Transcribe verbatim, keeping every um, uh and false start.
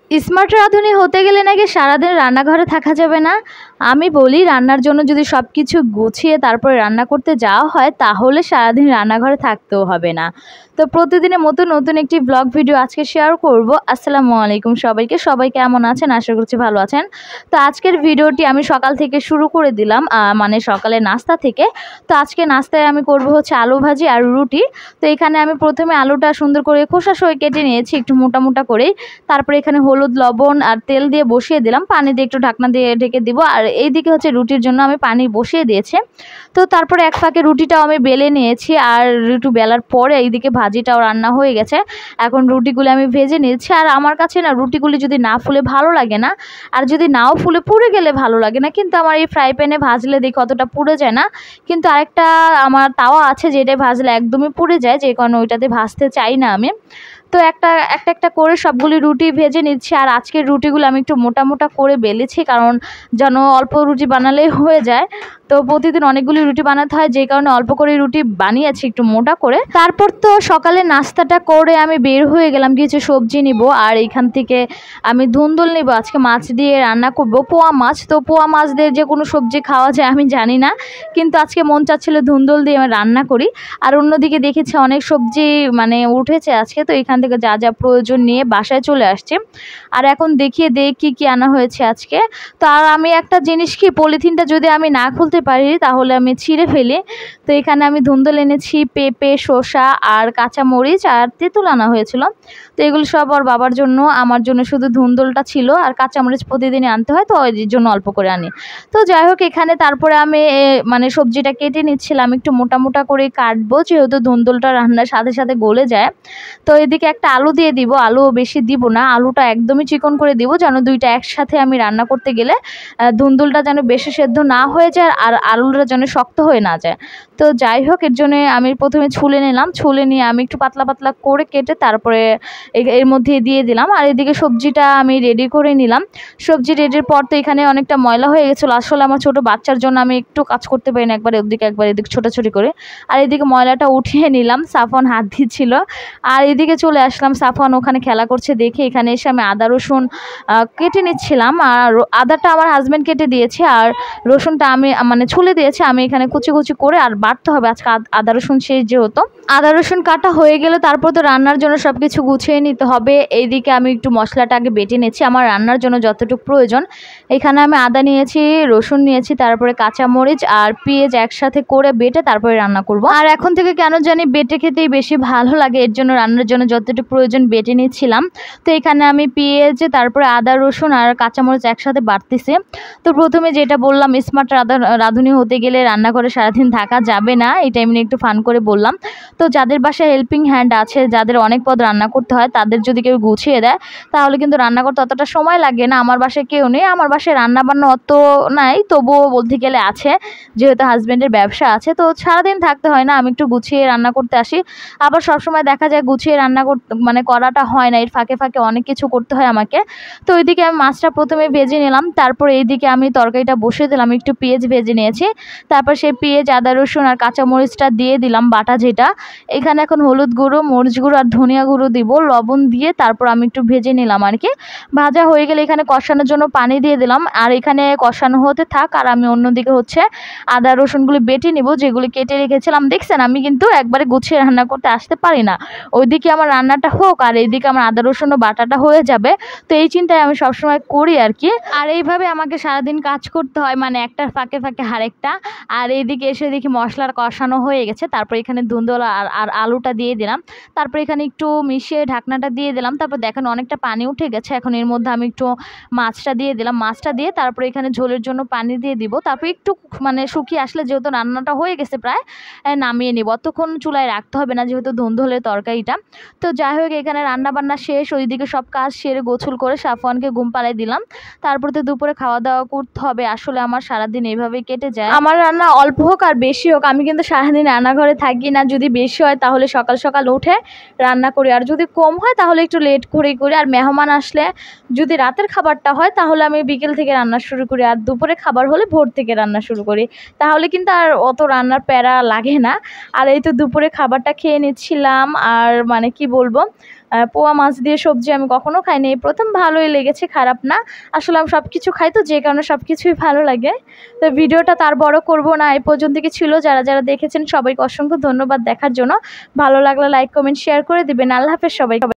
Smart রাঁধুনি হতে গেলে নাকি সারাদিন রান্নাঘরে থাকা যাবে না। আমি বলি রান্নার জন্য যদি সব কিছু গুছিয়ে তারপরে রান্না করতে যাওয়া হয় তাহলে সারাদিন রান্নাঘরে থাকতেও হবে না। তো প্রতিদিনের মতো নতুন একটি ব্লগ ভিডিও আজকে শেয়ার করব। আসসালামু আলাইকুম সবাইকে, সবাই কেমন আছেন? আশা করছি ভালো আছেন। তো আজকের ভিডিওটি আমি সকাল থেকে শুরু করে দিলাম, মানে সকালে নাস্তা থেকে। তো আজকে নাস্তায় আমি করব হচ্ছে আলু ভাজি আর রুটি। তো এখানে আমি প্রথমে আলুটা সুন্দর করে খোসা সহ কেটে নিয়েছি একটু মোটা মোটা করে। তারপরে এখানে হলুদ লবণ আর তেল দিয়ে বসিয়ে দিলাম, পানি দিয়ে একটু ঢাকনা দিয়ে ঢেকে দিব। আর এইদিকে হচ্ছে রুটির জন্য আমি পানি বসিয়ে দিয়েছি। তো তারপরে এক ফাঁকে রুটিটাও আমি বেলে নিয়েছি, আর রুটি বেলার পরে এইদিকে ভাজিটাও রান্না হয়ে গেছে। এখন রুটিগুলি আমি ভেজে নিয়েছি। আর আমার কাছে না রুটিগুলি যদি না ফুলে ভালো লাগে না, আর যদি নাও ফুলে পুড়ে গেলে ভালো লাগে না। কিন্তু আমার এই ফ্রাই প্যানে ভাজলে দেখি অতটা পুড়ে যায় না। কিন্তু আরেকটা আমার তাওয়া আছে যেটা ভাজলে একদমই পুড়ে যায়, যে কারণে ওইটাতে ভাজতে চাই না আমি। তো একটা একটা একটা করে সবগুলি রুটি ভেজে নিচ্ছি। আর আজকের রুটিগুলো আমি একটু মোটা মোটা করে বেলেছি, কারণ যেন অল্প রুটি বানালেই হয়ে যায়। তো প্রতিদিন অনেকগুলি রুটি বানাতে হয়, যে কারণে অল্প করে রুটি বানিয়েছি একটু মোটা করে। তারপর তো সকালে নাস্তাটা করে আমি বের হয়ে গেলাম কিছু সবজি নিব। আর এইখান থেকে আমি ধুন্দুল নিব, আজকে মাছ দিয়ে রান্না করব, পোয়া মাছ। তো পোয়া মাছ দিয়ে যে কোনো সবজি খাওয়া যায় আমি জানি না, কিন্তু আজকে মন চাচ্ছিল ধুন্দুল দিয়ে আমি রান্না করি। আর অন্যদিকে দেখেছি অনেক সবজি মানে উঠেছে আজকে, তো এখান থেকে যা যা প্রয়োজন নিয়ে বাসায় চলে আসছে। আর এখন দেখিয়ে দেখ কি কি আনা হয়েছে আজকে। তো আর আমি একটা জিনিস কি, পলিথিনটা যদি আমি না খুলতে পারি তাহলে আমি ছিঁড়ে ফেলি। তো এখানে আমি ধুন্দুল এনেছি, পেঁপে, শসা আর কাঁচামরিচ আর তেঁতুল আনা হয়েছিল। তো এগুলো সব আর বাবার জন্য, আমার জন্য শুধু ধুন্দুলটা ছিল। আর কাঁচামরিচ প্রতিদিনই আনতে হয়, তো ওই জন্য অল্প করে আনি। তো যাই হোক, এখানে তারপরে আমি মানে সবজিটা কেটে নিচ্ছিলাম, একটু মোটা মোটা করে কাটবো যেহেতু ধুন্দুলটা রান্নার সাথে সাথে গলে যায়। তো এদিকে একটা আলু দিয়ে দিব, আলু বেশি দিব না, আলুটা একদমই চিকন করে দিব, যেন দুইটা একসাথে আমি রান্না করতে গেলে ধুন্দুলটা যেন বেশি সেদ্ধ না হয়ে যায় আর আলুটা যেন শক্ত হয়ে না যায়। তো যাই হোক, এর জন্য আমি প্রথমে ছুলে নিলাম, ছুলে নিয়ে আমি একটু পাতলা পাতলা করে কেটে তারপরে এর মধ্যে দিয়ে দিলাম। আর এদিকে সবজিটা আমি রেডি করে নিলাম। সবজি রেডির পর তো এখানে অনেকটা ময়লা হয়ে গেছিলো, আসলে আমার ছোটো বাচ্চার জন্য আমি একটু কাজ করতে পারি না, একবার ওদিকে একবার এদিকে ছোটাছুটি করে। আর এদিকে ময়লাটা উঠিয়ে নিলাম, সাফওয়ান হাত দিচ্ছিল। আর এদিকে চলে আসলাম, সাফওয়ান ওখানে খেলা করছে দেখে এখানে এসে আমি আদা রসুন কেটে নিচ্ছিলাম। আর আদাটা আমার হাজব্যান্ড কেটে দিয়েছে, আর রসুনটা আমি মানে ছুলে দিয়েছে, আমি এখানে কুচি কুচি করে। আর বাটতে হবে আজকে আদা রসুন শেষ যেহেতু। আদা রসুন কাটা হয়ে গেলে তারপর তো রান্নার জন্য সব কিছু গুছিয়ে নিতে হবে। এইদিকে আমি একটু মশলাটা আগে বেটে নিচ্ছি আমার রান্নার জন্য যতটুকু প্রয়োজন। এখানে আমি আদা নিয়েছি, রসুন নিয়েছি, তারপরে কাঁচামরিচ আর পেঁয়াজ একসাথে করে বেটে তারপরে রান্না করব। আর এখন থেকে কেন জানি বেটে খেতেই বেশি ভালো লাগে, এর জন্য রান্নার জন্য যতটুকু প্রয়োজন বেটে নিচ্ছিলাম। তো এখানে আমি পেঁয়াজ, তারপরে আদা রসুন আর কাঁচামরিচ একসাথে বাটতেছি। তো প্রথমে যেটা বললাম, স্মার্ট রাঁধুনি হতে গেলে রান্নাঘরে সারাদিন থাকা যাবে না, এটা এমনি একটু ফান করে বললাম। তো যাদের বাসায় হেল্পিং হ্যান্ড আছে, যাদের অনেক পদ রান্না করতে হয়, তাদের যদি কেউ গুছিয়ে দেয় তাহলে কিন্তু রান্না করতে অতটা সময় লাগে না। আমার বাসায় কেউ নেই, আমার বাসায় রান্না বান্না অত নাই, তবুও বলতে গেলে আছে, যেহেতু হাজব্যান্ডের ব্যবসা আছে। তো সারাদিন থাকতে হয় না, আমি একটু গুছিয়ে রান্না করতে আসি। আবার সবসময় দেখা যায় গুছিয়ে রান্না করতে মানে করাটা হয় না, এর ফাঁকে ফাঁকে অনেক কিছু করতে হয় আমাকে। তো ওইদিকে আমি মাছটা প্রথমে ভেজে নিলাম, তারপর এইদিকে আমি তরকারিটা বসিয়ে দিলাম, একটু পেঁয়াজ ভেজে নিয়েছি। তারপর সেই পেঁয়াজ, আদা রসুন আর কাঁচামরিচটা দিয়ে দিলাম বাটা যেটা। এখানে এখন হলুদ গুঁড়ো, মরিচ গুঁড়ো আর ধনিয়া গুঁড়ো দিব, লবণ দিয়ে তারপর আমি একটু ভেজে নিলাম আর কি। ভাজা হয়ে গেলে এখানে কষানোর জন্য পানি দিয়ে দিলাম। আর এখানে কষানো হতে থাক, আর আমি অন্যদিকে হচ্ছে আদা রসুনগুলি বেটে নিব, যেগুলি কেটে রেখেছিলাম। দেখছেন আমি কিন্তু একবারে গুছিয়ে রান্না করতে আসতে পারি না, ওইদিকে আমার রান্নাটা হোক আর এইদিকে আমার আদা রসুন ও বাটাটা হয়ে যাবে। তো এই চিন্তায় আমি সবসময় করি আর কি। আর এইভাবে আমাকে সারাদিন কাজ করতে হয়, মানে একটার ফাঁকে ফাঁকে আরেকটা। আর এইদিকে এসে দেখি মশলার কষানো হয়ে গেছে, তারপর এখানে ধুন্দুল আর আর আলুটা দিয়ে দিলাম। তারপর এখানে একটু মিশিয়ে ঢাকনাটা দিয়ে দিলাম। তারপর দেখেন অনেকটা পানি উঠে গেছে, এখন এর মধ্যে আমি একটু মাছটা দিয়ে দিলাম। মাছটা দিয়ে তারপর এখানে ঝোলের জন্য পানি দিয়ে দিব। তারপর একটু মানে শুকিয়ে আসলে, যেহেতু রান্নাটা হয়ে গেছে প্রায়, নামিয়ে নিব। অতক্ষণ চুলায় রাখতে হবে না, যেহেতু ধুন্দুলের তরকারিটা। তো যাই হোক, এখানে রান্না বান্না শেষ, ওইদিকে সব কাজ সেরে গোছল করে সাফওয়ানকে ঘুম পাড়াই দিলাম। তারপর তো দুপুরে খাওয়া দাওয়া করতে হবে। আসলে আমার সারাদিন এইভাবেই কেটে যায়। আমার রান্না অল্প হোক আর বেশি হোক, আমি কিন্তু সারাদিন রান্নাঘরে থাকি না। যদি বেশি হয় তাহলে সকাল সকাল উঠে রান্না করি, আর যদি কম হয় তাহলে একটু লেট করেই করি। আর মেহমান আসলে যদি রাতের খাবারটা হয় তাহলে আমি বিকেল থেকে রান্না শুরু করি, আর দুপুরে খাবার হলে ভোর থেকে রান্না শুরু করি, তাহলে কিন্তু আর অত রান্নার প্যারা লাগে না। আর এই তো দুপুরে খাবারটা খেয়ে নিচ্ছিলাম, আর মানে কি বলবো, পোয়া মাছ দিয়ে সবজি আমি কখনো খাইনি, এই প্রথম। ভালোই লেগেছে, খারাপ না। আসলে আমি সব কিছু খাই তো, যে কারণে সব কিছুই ভালো লাগে। তো ভিডিওটা তার বড় করব না, এই পর্যন্ত কি ছিল। যারা যারা দেখেছেন সবাইকে অসংখ্য ধন্যবাদ দেখার জন্য। ভালো লাগলে লাইক কমেন্ট শেয়ার করে দিবেন। আল্লাহ হাফেজ সবাই।